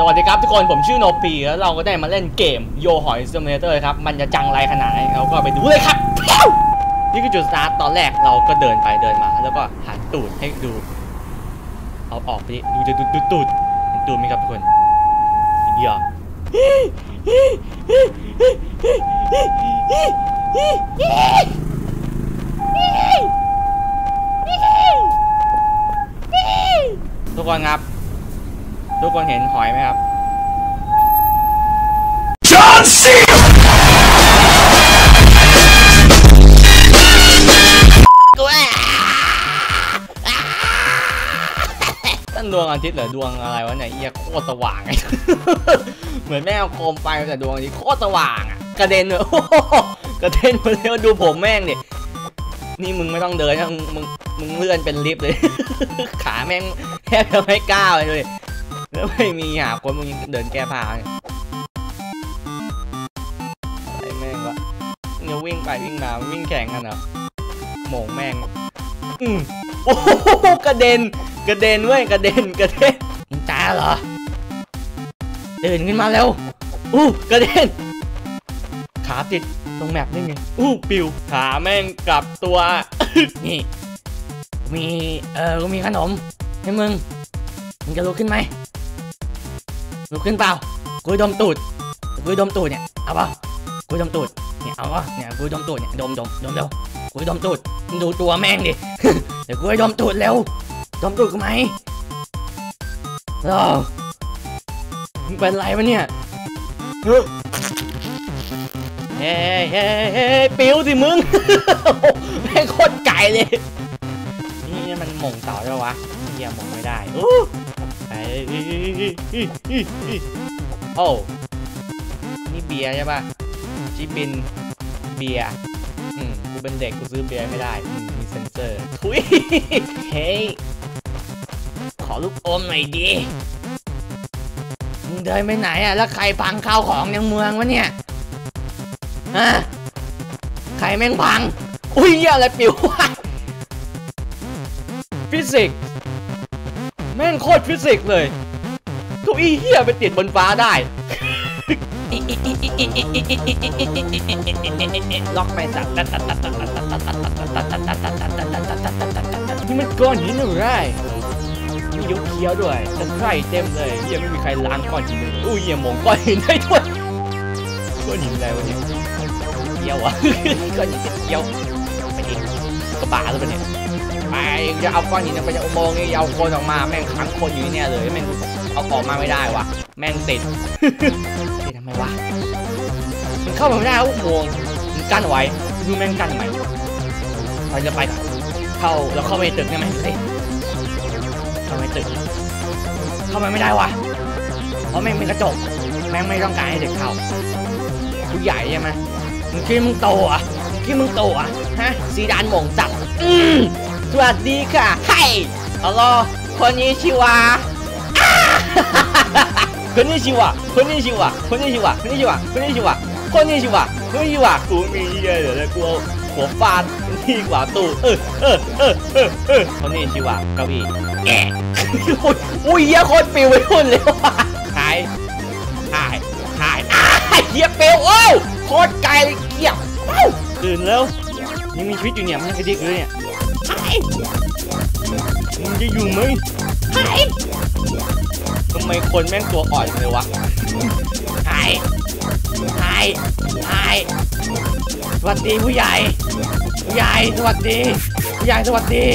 วัสดีครับทุกคนผมชื่อโนปีแล้วเราก็ได้มาเล่นเกมโยหอยซิมูเลเตอร์ครับมันจะจังไรขนาดไหนเราก็ไปดูเลยครับนี่คือจุดสตาร์ทตอนแรกเราก็เดินไปเดินมาแล้วก็หันตูดให้ดูเอาออกไปดูจะดูตูดเห็นตูดไหมครับทุกคนเยอะทุกคนครับทุกคนเห็นหอยไหมครับจอห์นซีนั่นดวงอาทิตย์เหรอดวงอะไรวะเนี่ยเอียโคตรสว่างไงเหมือนแม่เอาโคมไฟแต่ดวงนี้โคตรสว่างอ่ะกระเด็นเลยกระเด็นไปแล้วดูผมแม่งดินี่มึงไม่ต้องเดินนะมึงเลื่อนเป็นลิฟต์เลยขาแม่งแทบจะไม่ก้าวเลยแล้วไม่มีหาคนมึงยังเดินแก้ผ้าไอ้แม่งวะเนี่ยวิ่งไปวิ่งมาวิ่งแข่งกันเหรอโหม่งแม่งโอ้โหกระเด็นเว้ยกระเด็นมึงตายเหรอเดินขึ้นมาแล้วกระเด็นขาติดตรงแมปนี่ไงปิวขาแม่งกลับตัวนี่กูมีขนมให้มึงจะลุกขึ้นไหมลุกขึ้นเปล่ากูดมตูดเนี่ยเอาเปล่ากูดมตูดเนี่ยเอาวะเนี่ยกูดมตูดเนี่ยดมเร็วกูดมตูดดูตัวแม่งดิเดี๋ยวกูดมตูดเร็วดมตูดกูไหมมึงเป็นไรวะเนี่ยเฮ้ปิวสิมึงแม่งโคตรไก่เลยนี่มันหม่งเต่าใช่วะเหี้ยหม่งไม่ได้โอ้นี่เบียร์ใช่ป่ะชิบินเบียร์กูเป็นเด็กกูซื้อเบียร์ไม่ได้มีเซ็นเซอร์ทุยเฮ้ยขอลูกอมหน่อยดิมึงเดินไปไหนอ่ะแล้วใครพังข้าวของในเมืองวะเนี่ยใครแม่งพังอุ้ยอะไรปิวฟิสิกส์แม่งโคตรฟิสิกส์เลยเก้าอี้เหี้ยไปติดบนฟ้าได้ล็อกไปสัตว์นี่มันก้อนหินอะไรมียกเคี้ยวด้วยแต่ไข่เต็มเลยยังไม่มีใครล้างก้อนหินเลยอุ้ยยังมองก้อนหินได้ด้วยก้อนหินอะไรวะเนี่ยเคี้ยววะก้อนหินเคี้ยวไปดิกระบะแล้วปะเนี่ยไปจะเอาก้อนหินไปจะอุโมงค์นี่เอาคนออกมาแม่งขังคนอยู่เนี่ยเลยแม่งเอาออกมาไม่ได้วะแม่งติดทำไมวะมันเข้ามาไม่ได้อุโมงค์มันกั้นไว้ดูแม่งกั้นทำไมเราจะไปเข้าแล้วเข้าไปตึกใช่ไหมเข้าไปตึกเข้าไปไม่ได้วะเพราะแม่งเป็นกระจกแม่งไม่ต้องการให้เด็กเข้าผู้ใหญ่ใช่ไหมมึงคิดมึงโตอ่ะฮะซีดานหม่งจับสวัสดีค่ะไฮฮัลโหลคนนี้ชื่อว่าคนนี้ชื่อว่ากูมีเยอะเลยกูหัวฟาดที่กว่าตู้คนนี้ชื่อว่าเก้าอี้อุ้ยเหี้ยโคตรปิวไปหุ่นเลยว่ะหายเหี้ยปิวโอ้โคตรไกลเกี่ยวตื่นแล้วยังมีชีวิตอยู่เนี่ยมันยังกระดิกเลยเนี่ยมึงจะอยู่ไหมทำไมคนแม่งตัวอ่อนเลยวะสวัสดีผู้ใหญ่สวัสดีผู้ใหญ่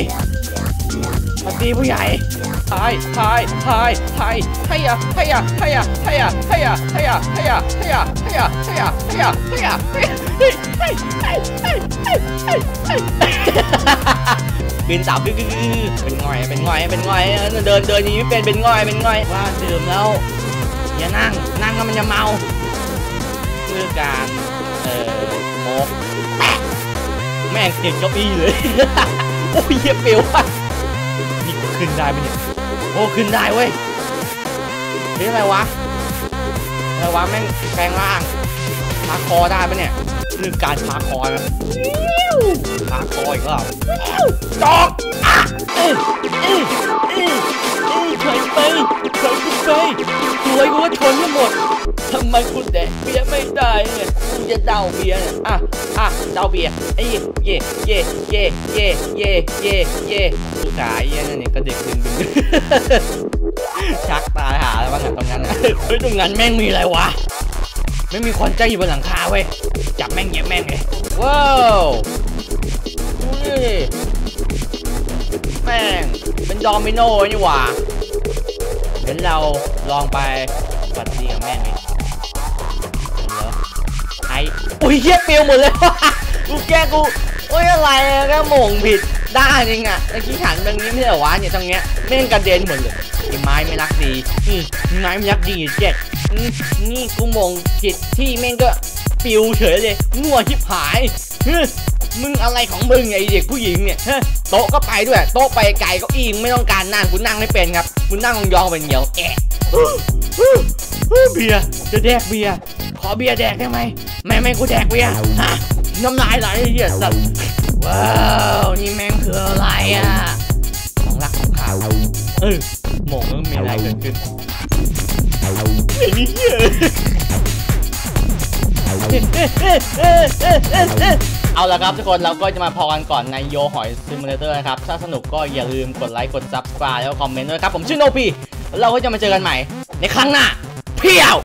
บินสาวเป็นง่อยเดินนี้ไม่เป็นง่อยว่าดื่มแล้วอย่านั่งแล้วมันจะเมาคือการโมกแม่งติดเก้าอี้เลยโอ้ยเหี้ยเปลวว่ะนี่ขึ้นได้ไหมเนี่ยโอ้ขึ้นได้เว้ยนี่อะไรวะแม่งแปลงร่างพาคอได้ปะเนี่ยนี่การพาคอนะพาคออีกแล้วจอกถอยไปสวยกูก็ชนทั้งหมดทำไมคุณแดกเบียร์ไม่ได้เนี่ยกูจะเดาเบียร์เนี่ยเดาเบียร์เย่ผู้ชายเนี่ยก็เด็กดึงชักตาหาแล้วว่าตรงนั้นนะเฮ้ยตรงนั้นแม่งมีอะไรวะไม่มีคนใจอยู่บนหลังคาเว้ยจับแม่งเย็บแม่งเลยว้าวแม่งเป็นโดมิโนนี่หว่าเดี๋ยวเราลองไปปัดดีกับแม่งเลยไอ้อุ้ยเหี้ยเปรี้ยวหมดเลยกูแกกูโอ้ยอะไรแค่หม่งผิดด้านจริงอ่ะไอ้ขี้ขันแบบนี้ไม่ใช่เหรอวะเนี่ยตรงเนี้ยแม่งกระเด็นหมดเลยไอ้ไม้ไม่รักดีไม้ไม่รักดีเจ็ดนี่กูหม่งผิดที่แม่งก็ปิวเฉยเลยมั่วชิบหายมึงอะไรของมึงไอ้เด็กผู้หญิงเนี่ยโต๊ะก็ไปด้วยโต๊ะไปไกลก็อิงไม่ต้องการนั่งกูนั่งไม่เป็นครับกูนั่งยองเป็นเหนียวแอะเบียร์จะแดกเบียร์ขอเบียร์แดกได้ไหมไม่กูแดกเบียร์น้ำลายไหลเหี้ยสัตว์ว้าวนี่แม่งคืออะไรอ่ะของรักของข่าวหม่งมันมีอะไรเกิดขึ้นไอ้นี่เหี้ยเอาละครับทุกคนเราก็จะมาพอกันก่อนในโยหอยซิมูเลเตอร์นะครับถ้าสนุกก็อย่าลืมกดไลค์กด Subscribe แล้วคอมเมนต์ด้วยครับผมชื่อโนพีเราก็จะมาเจอกันใหม่ในครั้งหน้าเพียว